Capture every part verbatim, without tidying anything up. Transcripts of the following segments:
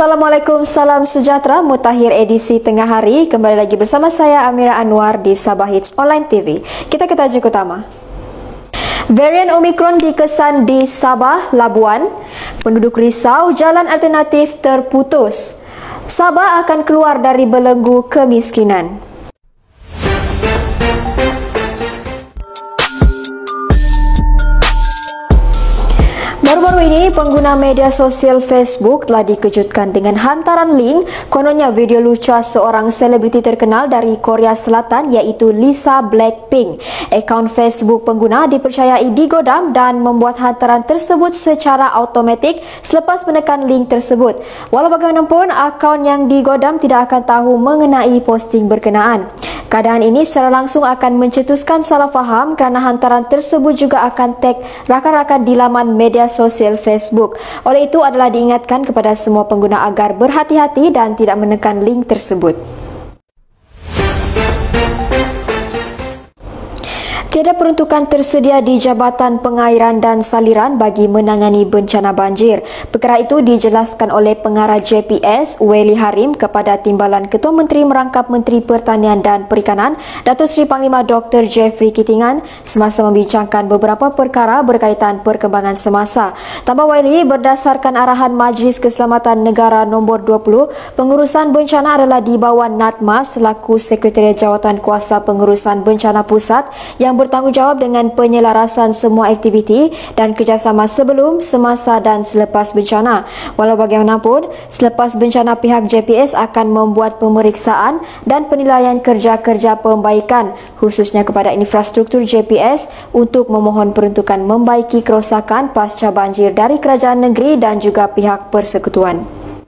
Assalamualaikum, salam sejahtera, mutakhir edisi tengah hari. Kembali lagi bersama saya Amira Anwar di Sabah Hits Online T V. Kita ke tajuk utama. Varian Omicron dikesan di Sabah, Labuan. Penduduk risau jalan alternatif terputus. Sabah akan keluar dari belenggu kemiskinan. Baru-baru ini, pengguna media sosial Facebook telah dikejutkan dengan hantaran link kononnya video lucah seorang selebriti terkenal dari Korea Selatan iaitu Lisa Blackpink. Akaun Facebook pengguna dipercayai digodam dan membuat hantaran tersebut secara automatik selepas menekan link tersebut. Walau bagaimanapun, akaun yang digodam tidak akan tahu mengenai posting berkenaan. Keadaan ini secara langsung akan mencetuskan salah faham kerana hantaran tersebut juga akan tag rakan-rakan di laman media sosial Facebook. Oleh itu adalah diingatkan kepada semua pengguna agar berhati-hati dan tidak menekan link tersebut. Tiada peruntukan tersedia di Jabatan Pengairan dan Saliran bagi menangani bencana banjir. Perkara itu dijelaskan oleh pengarah J P S, Weli Harim kepada Timbalan Ketua Menteri Merangkap Menteri Pertanian dan Perikanan, Datuk Seri Panglima Doktor Jeffrey Kitingan semasa membincangkan beberapa perkara berkaitan perkembangan semasa. Tambah Weli, berdasarkan arahan Majlis Keselamatan Negara nombor dua puluh, pengurusan bencana adalah di bawah Natmas selaku Sekretariat Jawatan Kuasa Pengurusan Bencana Pusat yang bertanggungjawab dengan penyelarasan semua aktiviti dan kerjasama sebelum, semasa dan selepas bencana. Walau bagaimanapun, selepas bencana pihak J P S akan membuat pemeriksaan dan penilaian kerja-kerja pembaikan khususnya kepada infrastruktur J P S untuk memohon peruntukan membaiki kerosakan pasca banjir dari kerajaan negeri dan juga pihak persekutuan.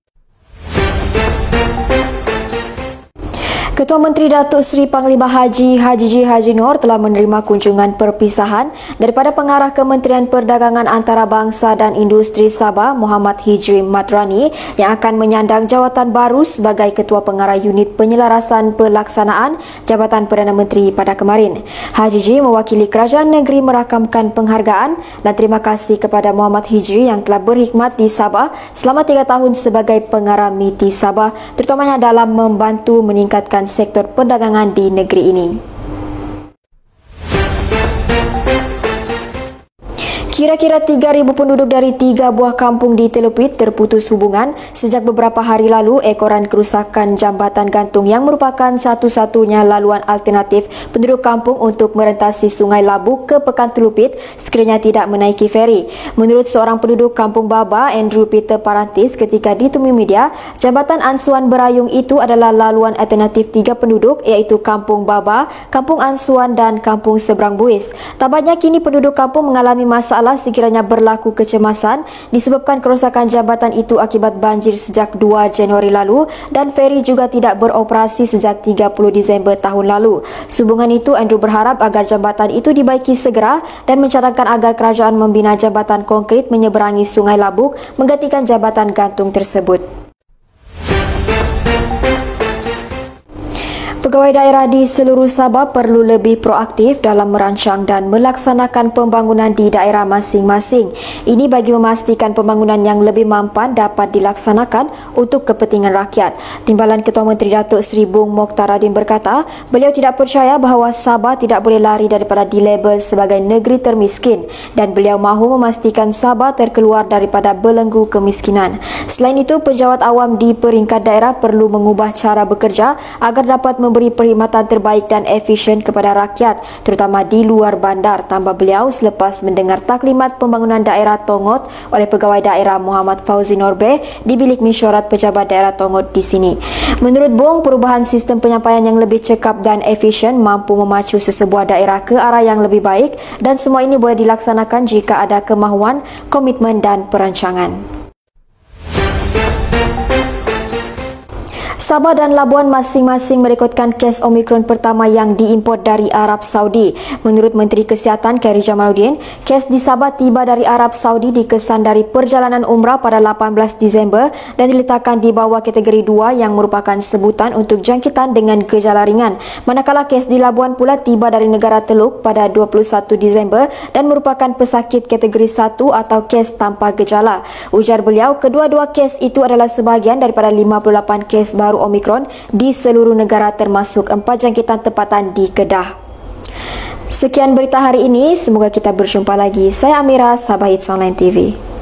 Ketua Menteri Datuk Seri Panglima Haji Haji G. Haji Noor telah menerima kunjungan perpisahan daripada Pengarah Kementerian Perdagangan Antarabangsa dan Industri Sabah Muhammad Hijri Matrani yang akan menyandang jawatan baru sebagai Ketua Pengarah Unit Penyelarasan Pelaksanaan Jabatan Perdana Menteri pada kemarin. Haji G mewakili kerajaan negeri merakamkan penghargaan dan terima kasih kepada Muhammad Hijri yang telah berkhidmat di Sabah selama tiga tahun sebagai Pengarah M I T I Sabah, terutamanya dalam membantu meningkatkan sektor perdagangan di negeri ini. Kira-kira tiga ribu penduduk dari tiga buah kampung di Telopit terputus hubungan sejak beberapa hari lalu ekoran kerusakan jambatan gantung yang merupakan satu-satunya laluan alternatif penduduk kampung untuk merentasi Sungai Labuk ke Pekan Telopit sekiranya tidak menaiki feri. Menurut seorang penduduk kampung Baba, Andrew Peter Parantis, ketika ditemui media, jambatan Ansuan Berayung itu adalah laluan alternatif tiga penduduk iaitu Kampung Baba, Kampung Ansuan dan Kampung Seberang Buis. Tambahnya, kini penduduk kampung mengalami masalah sekiranya berlaku kecemasan disebabkan kerosakan jambatan itu akibat banjir sejak dua Januari lalu dan feri juga tidak beroperasi sejak tiga puluh Disember tahun lalu. Sehubungan itu, Andrew berharap agar jambatan itu dibaiki segera dan mencadangkan agar kerajaan membina jambatan konkrit menyeberangi Sungai Labuk menggantikan jambatan gantung tersebut. Pegawai daerah di seluruh Sabah perlu lebih proaktif dalam merancang dan melaksanakan pembangunan di daerah masing-masing. Ini bagi memastikan pembangunan yang lebih mampan dapat dilaksanakan untuk kepentingan rakyat. Timbalan Ketua Menteri Datuk Seri Bung Mokhtaradin berkata, beliau tidak percaya bahawa Sabah tidak boleh lari daripada dilabel sebagai negeri termiskin dan beliau mahu memastikan Sabah terkeluar daripada belenggu kemiskinan. Selain itu, penjawat awam di peringkat daerah perlu mengubah cara bekerja agar dapat memberi perkhidmatan terbaik dan efisien kepada rakyat, terutama di luar bandar, tambah beliau selepas mendengar taklimat pembangunan daerah Tongot oleh Pegawai Daerah Muhammad Fauzi Norbeh di Bilik Mesyuarat Pejabat Daerah Tongot di sini. Menurut Bong, perubahan sistem penyampaian yang lebih cekap dan efisien mampu memacu sesebuah daerah ke arah yang lebih baik dan semua ini boleh dilaksanakan jika ada kemahuan, komitmen dan perancangan. Sabah dan Labuan masing-masing merekodkan kes Omicron pertama yang diimport dari Arab Saudi. Menurut Menteri Kesihatan Khairy Jamaluddin, kes di Sabah tiba dari Arab Saudi dikesan dari perjalanan umrah pada lapan belas Disember dan diletakkan di bawah kategori dua yang merupakan sebutan untuk jangkitan dengan gejala ringan. Manakala kes di Labuan pula tiba dari negara Teluk pada dua puluh satu Disember dan merupakan pesakit kategori satu atau kes tanpa gejala. Ujar beliau, kedua-dua kes itu adalah sebahagian daripada lima puluh lapan kes baru Omicron di seluruh negara termasuk empat jangkitan tempatan di Kedah. Sekian berita hari ini, semoga kita berjumpa lagi. Saya Amira, Sabah Hits Online T V.